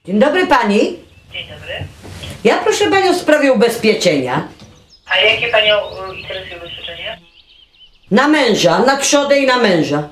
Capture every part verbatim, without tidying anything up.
Dzień dobry pani. Dzień dobry. Ja proszę panią w sprawie ubezpieczenia. A jakie panią y, interesuje ubezpieczenie? Na męża, na trzodę i na męża.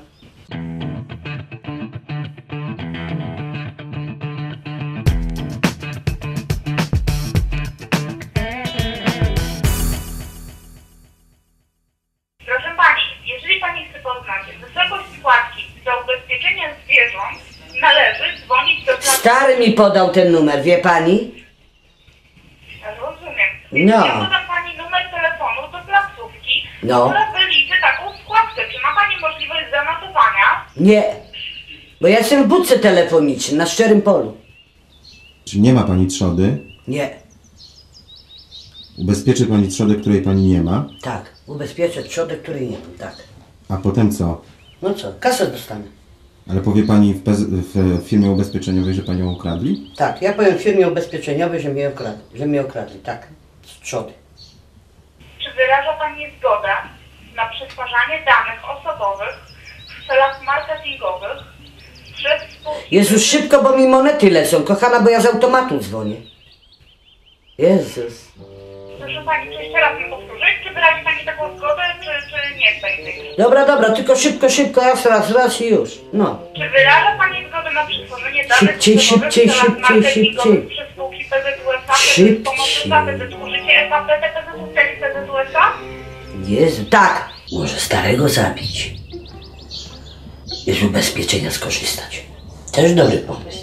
Proszę pani, jeżeli pani chce poznać wysokość składki za ubezpieczenie zwierząt, należy dzwonić do placówki. Stary mi podał ten numer, wie pani? Rozumiem. No. Ja podam pani numer telefonu do placówki, No. która wyliczy taką składkę. Czy ma pani możliwość zanotowania? Nie. Bo ja jestem w budce telefonicznej, na szczerym polu. Czy nie ma pani trzody? Nie. Ubezpieczy pani trzodę, której pani nie ma? Tak. Ubezpieczę trzodę, której nie mam, tak. A potem co? No co, kasę dostanę. Ale powie pani w, pez- w firmie ubezpieczeniowej, że panią ukradli? Tak, ja powiem firmie ubezpieczeniowej, że mnie okradli, że mnie okradli, tak. Z trzody. Czy wyraża pani zgodę na przetwarzanie danych osobowych w celach marketingowych przez spółki? Jezus, szybko, bo mi monety lecą, kochana, bo ja z automatu dzwonię. Jezus. Proszę pani, czy jeszcze raz mi powtórzyć, czy wyrazi pani taką zgodę, czy, czy nie chce tej? Dobra, dobra, tylko szybko, szybko, raz, raz, raz i już. No. Czy wyraża pani zgodę na przetworzenie danych Szybciej, osobowych szybciej, w celach szybciej, marketingowych szybciej. przez spółki P Z U S A, Szybciej. bez pomocy za P Z użycie S A P T, P Z U C i P Z U S A? Jezu, tak. Może starego zabić. I z ubezpieczenia skorzystać. Też dobry pomysł.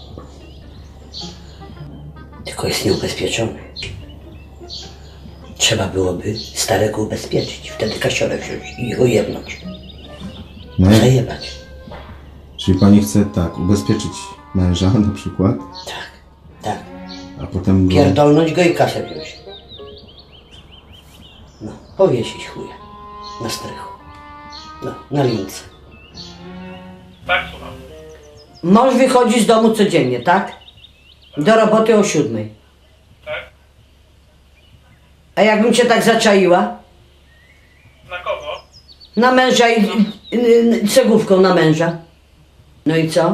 Tylko jest nieubezpieczony. Trzeba byłoby starego ubezpieczyć. Wtedy kasiorę wziąć i go jebnąć. No, jak- Zajebać. czyli pani chce tak, ubezpieczyć męża na przykład, Tak, tak. a potem go... Pierdolnąć go i kasę wziąć. No, powiesić chuja. Na strychu. No, na lince. Tak, słucham. Mąż wychodzi z domu codziennie, tak? Do roboty o siódmej. Tak? A jakbym cię tak zaczaiła? Na kogo? Na męża i, i, i cegówką na męża. No i co?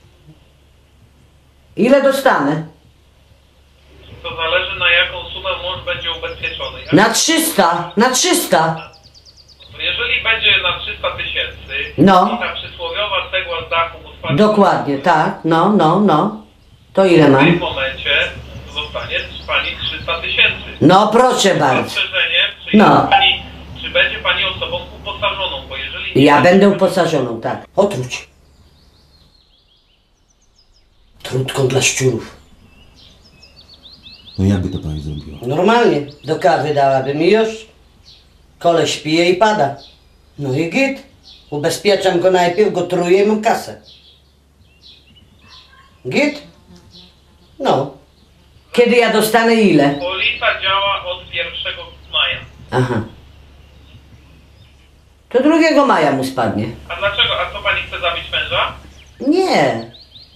Ile dostanę? To zależy, na jaką sumę mąż będzie ubezpieczony. Jak... Na trzysta, na trzysta. To jeżeli będzie na trzysta tysięcy No. i ta przysłowiowa cegła z dachu mu spadnie, Dokładnie, tak. No, no, no. To ile w tym mam? momencie zostanie z pani trzysta tysięcy. No proszę bardzo. Zastrzeżenie, czy, No. jest pani, czy będzie pani osobą uposażoną, bo jeżeli... nie Ja będzie będę pani- uposażoną, tak. Otruć. Trutką dla szczurów. No jakby to pani zrobiła? Normalnie. Do kawy dałabym i już. Koleś pije i pada. No i git. Ubezpieczam go najpierw, go truję i mam kasę. Git? No. Kiedy ja dostanę ile? Polisa działa od pierwszego maja. Aha. To drugiego maja mu spadnie. A dlaczego? A co pani chce zabić męża? Nie.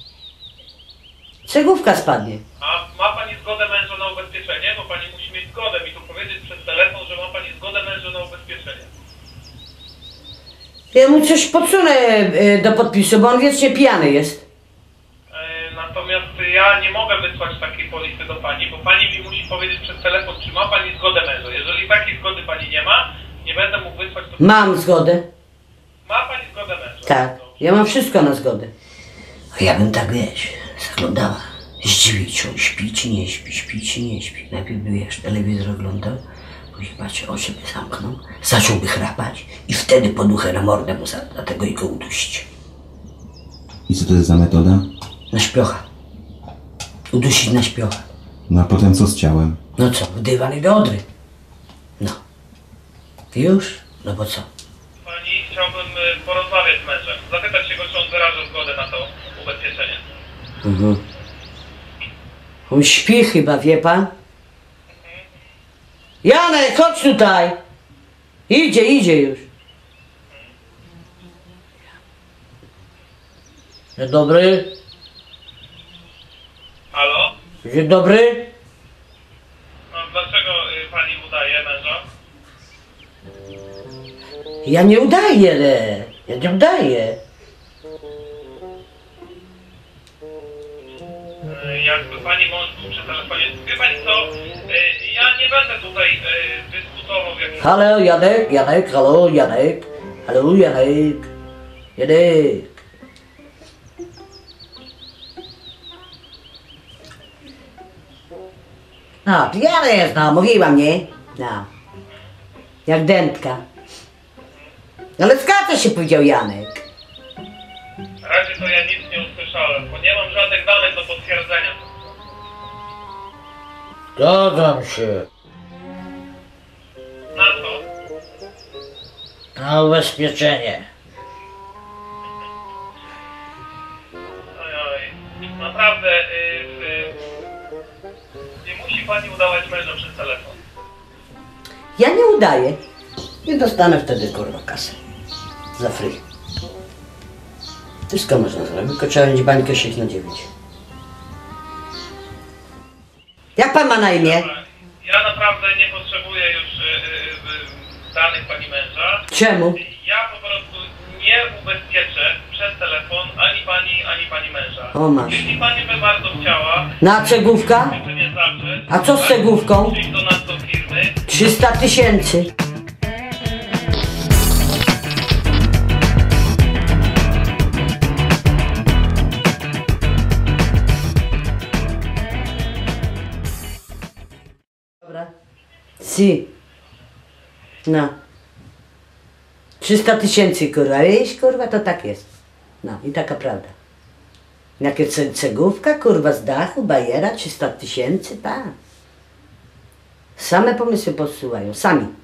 Cegówka spadnie. A ma pani zgodę męża na ubezpieczenie? Bo pani musi mieć zgodę mi tu powiedzieć przez telefon, że ma pani zgodę męża na ubezpieczenie. Ja mu coś podsunę e, do podpisu, bo on wiecznie pijany jest. E, Natomiast ja nie mogę wysłać takiej polisy do pani, bo pani mi musi powiedzieć przez telefon, czy ma pani zgodę męża. Jeżeli takiej zgody pani nie ma, nie będę mógł wysłać to. Mam zgodę. Ma pani zgodę męża? Tak. Ja mam wszystko na zgodę. A ja bym tak, wiesz, zaglądała. Zdziwić, czy on śpi, czy nie śpi, śpi, czy nie śpi. Najpierw by, wiesz, telewizor oglądał, później patrzy, oczy by zamknął, zacząłby chrapać i wtedy poduchę na mordę mu za, dlatego i go udusić. I co to jest za metoda? Na śpiocha. Udusić na śpiocha. No a potem co z ciałem? No co, w dywan i do odry. No. Już? No bo co? Pani, chciałbym y, porozmawiać z mężem. Zapytać się go, czy on wyraża zgodę na to ubezpieczenie. Mhm. On śpi chyba, wie pan? Janek, chodź tutaj! Idzie, idzie już. Dzień dobry. Halo? Dzień dobry. No, dlaczego y, pani udaje męża? Ja nie udaję, le. Ja nie udaję. E, jakby pani mąż był przy telefonie. Wie pani co, e, ja nie będę tutaj e, dyskutował w jakimś... Halo, Janek, Janek, halo, Janek. Halo, Janek. Janek. No, pijany jest, no, mówiłam, nie? No. Jak dętka. Ale zgadza się, powiedział Janek. Na razie to ja nic nie usłyszałem, bo nie mam żadnych danych do potwierdzenia. Zgadzam się. Na co? Na ubezpieczenie. Ojoj, naprawdę y, y, nie musi pani udawać męża przez telefon. Ja nie udaję. I dostanę wtedy, kurwa, kasę. Za free. Wszystko można zrobić, tylko trzeba mieć bańkę sześć na dziewięć. Jak pan ma na imię? Ja naprawdę nie potrzebuję już y, y, danych pani męża. Czemu? Ja po prostu nie ubezpieczę przez telefon ani pani, ani pani męża. O, masz. Jeśli pani by bardzo chciała, Na cegłówka? nie zawsze, A co z cegłówką? przyjść do nas do firmy. trzysta tysięcy. Dobra. Si. No. trzysta tysięcy, kurwa. Wiesz, kurwa, to tak jest. No i taka prawda. Jakie ce cegłówka, kurwa, z dachu, bajera, trzysta tysięcy, tak. Same pomysły posyłają, sami.